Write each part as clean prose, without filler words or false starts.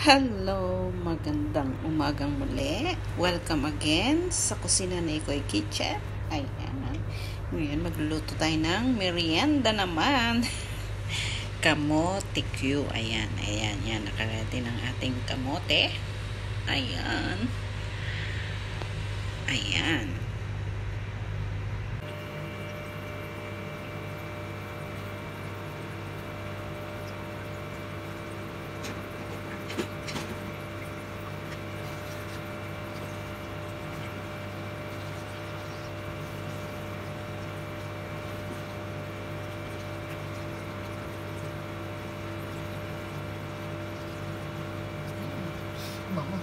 Hello, magandang umagang muli. Welcome again sa kusina ni Ikoy Kitchen. Ayan. Ngayon magluluto tayo ng merienda naman. Kamote Q. Ayan. Yan. Nakaredy ng ating kamote. Ayan. Bango.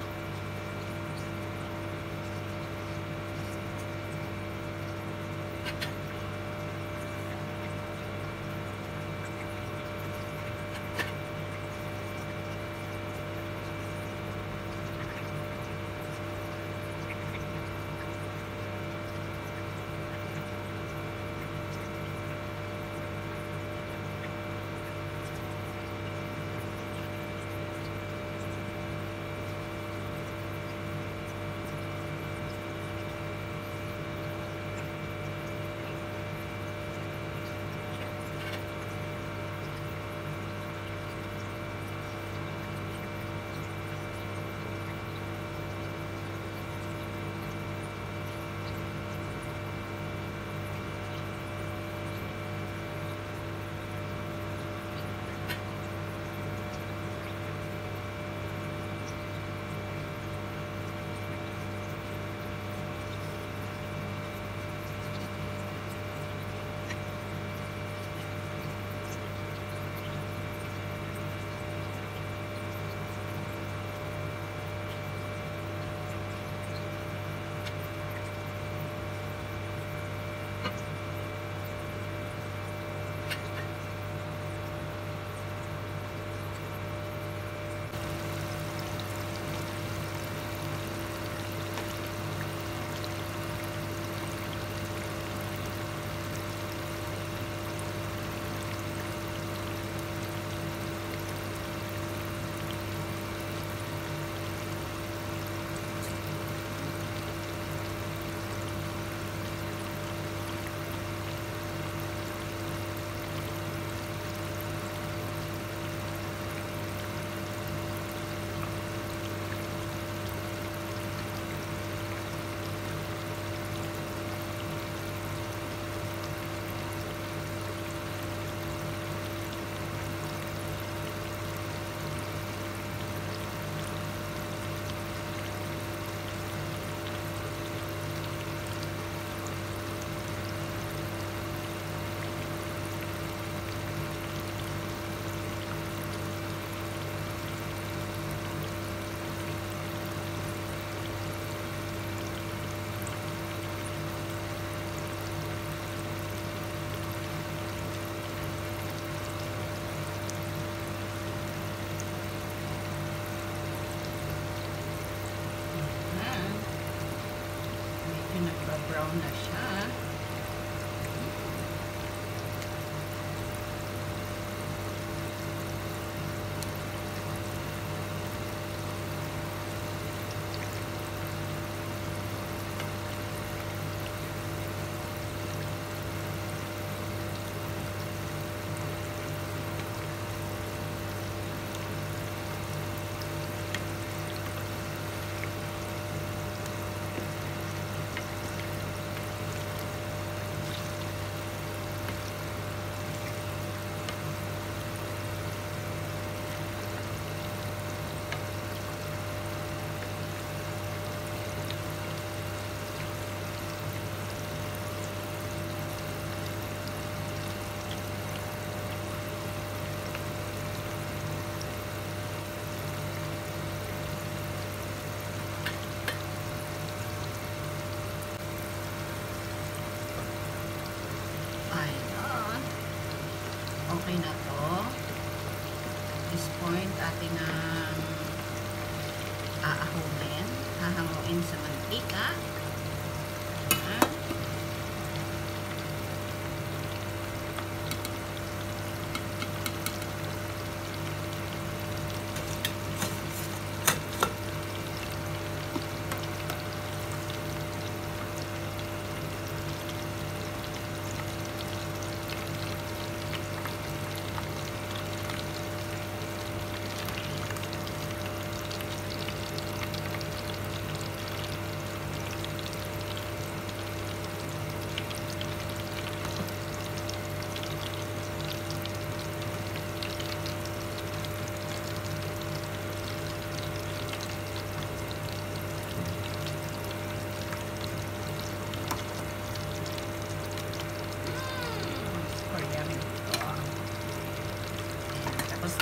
Nagpa-brown na siya. Okay na to. At this point, ating aahunin. Hahanguin sa mantika.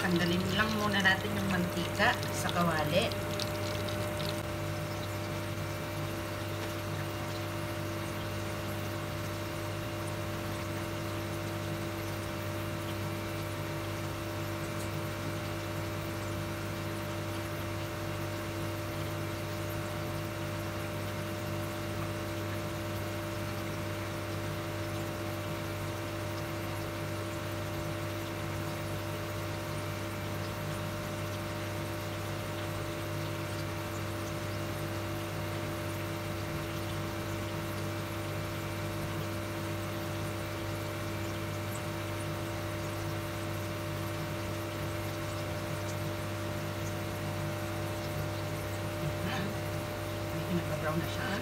Tanggalin lang muna natin yung mantika sa kawali. Nagka-brown na siya.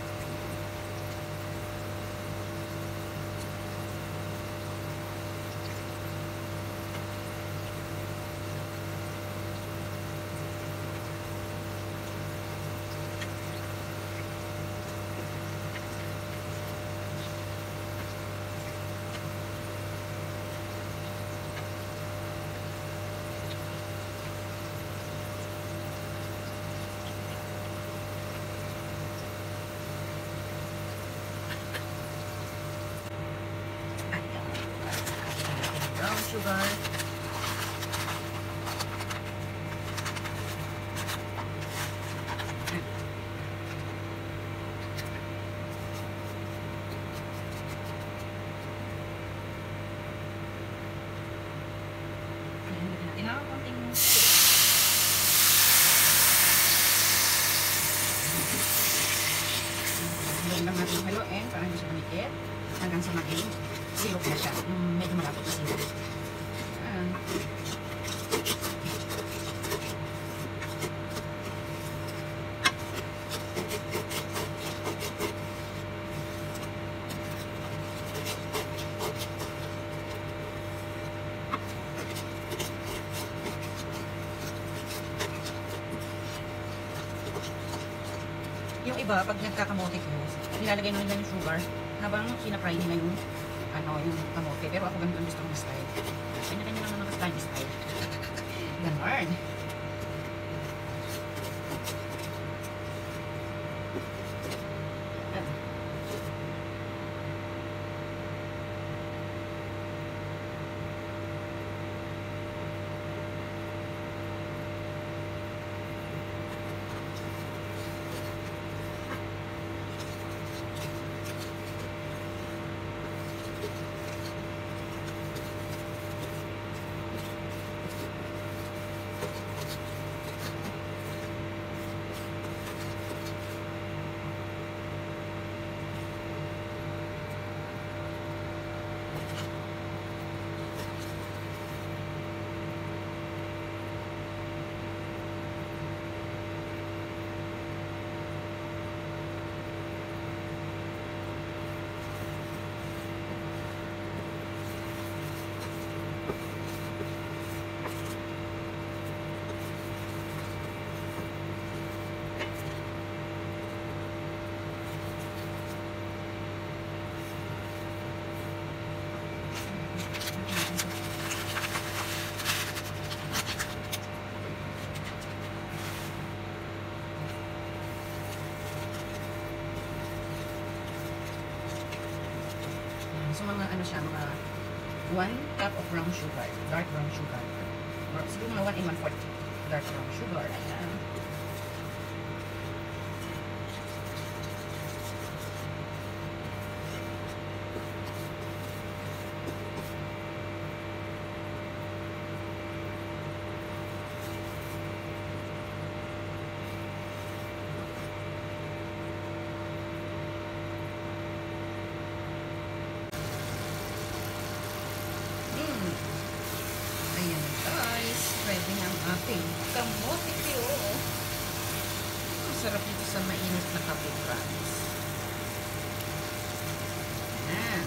Brown sugar. Tinawag konting lang natin haluin para hindi siya manikit hanggang sa maging silok na siya. Medyo malapot na silok. Yung iba, pag nagkakamote ko, nilalagay na nila yung sugar habang sinapry nila yung yung kamote. Pero ako ganito ang gusto kong style. Kanya-kanya naman ang style. Ganon. So mga ano siya, mga 1 cup of brown sugar, dark brown sugar. Or siguro mga 1 and 1/4 dark brown sugar. Ayan. Ayan guys, ready na ang ating kamote Q. Masarap ito sa mainit na kape, friends. Ayan.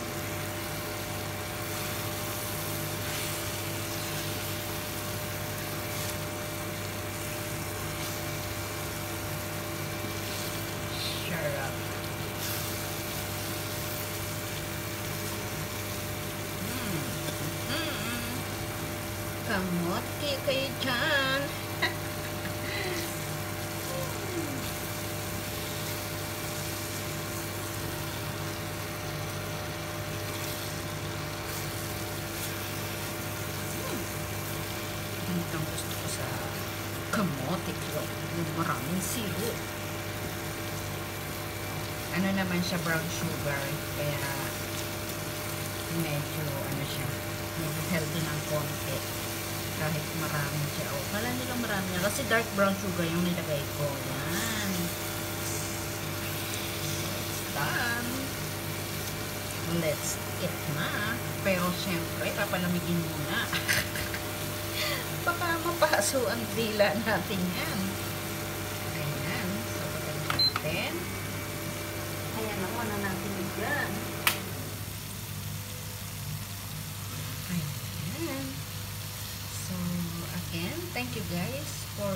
Sarap. Kamote kayo dyan. Ang gusto ko sa kamote ko. Yung maraming siro. Ano naman siya, brown sugar. Kaya medyo ano siya, medyo healthy ng konti. Kahit marami siya. O, kala nila marami na. Kasi dark brown sugar yung nilagay ko. Yan. It's done. Let's eat na. Pero syempre, papalamigin muna. Baka mapaso ang dila natin yan. Ayan. So, patayin natin. Ayan, nakuha na natin yan. Ayan. So, again, thank you guys for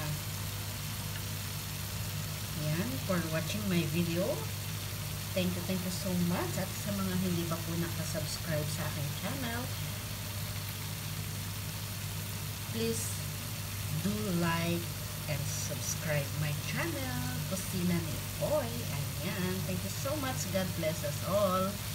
for watching my video. Thank you so much. At sa mga hindi pa po nakasubscribe sa aking channel, please do like and subscribe my channel, Kusina ni Oy. Ayan. Thank you so much. God bless us all.